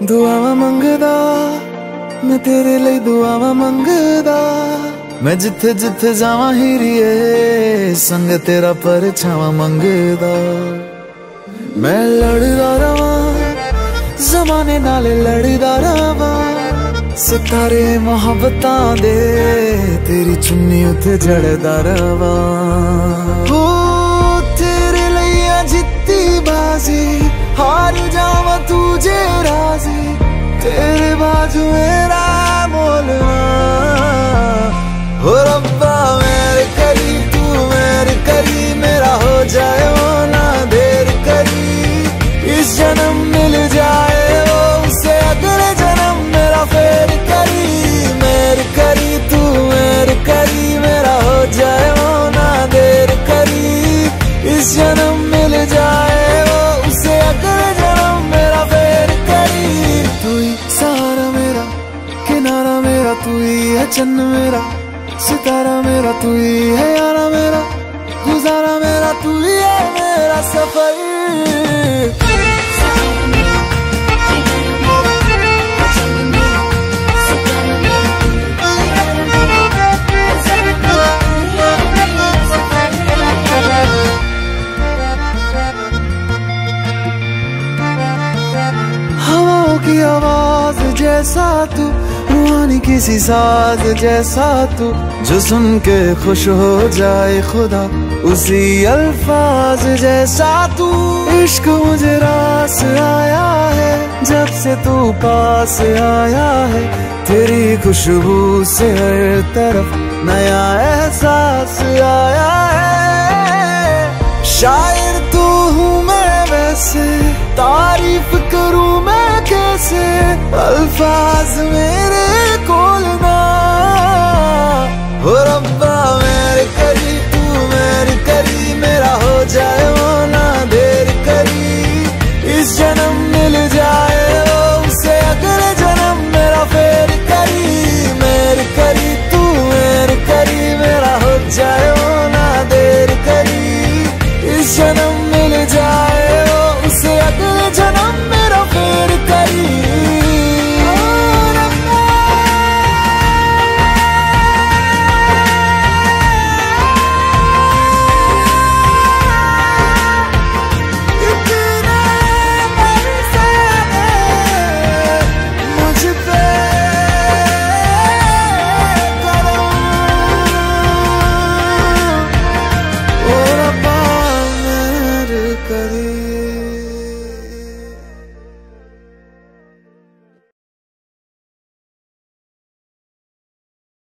दुआवां मंगदा मैं तेरे लिए, दुआवां मंगदा मैं जिथे जिथे जावां हीरिए, संग तेरा परछावां मंगदा। मैं लड़दा रवां ज़माने नाल, लड़दा रवां सितारे मोहब्बतां दे, तेरी चुन्नी उते जड़दा रवां। हो तेरे लिए जित्ती बाजी, हार जावां तू जे राजी, तेरे बाजू मेरा मोलना। हो रब्बा मेरे करी, तू मेरे करी, मेरा हो जाए वो ना देर करी। इस जन्म मिल जाए वो उसे अगले जन्म मेरा फेर करी। मेरे करी तू मेरे करी, मेरा हो जाए वो ना देर करी। इस जन्म मिल जाए वो उसे अगले जन्म मेरा फेर करी। तू ही सहारा मेरा, किनारा मेरा, तू ही है चन्न मेरा, सितारा मेरा, तू ही है यारा मेरा, गुजारा मेरा, तू ही है मेरा सफर। हवाओं की आवाज जैसा तू, रूहानी किसी साज जैसा तू, जो सुन के खुश हो जाए खुदा उसी अल्फाज जैसा तू। इश्क मुझे रास आया है जब से तू पास आया है, तेरी खुशबू से हर तरफ नया एहसास आया है। शायर तू हूँ मैं वैसे, तारीफ करूँ मैं कैसे, अल्फाज मेरे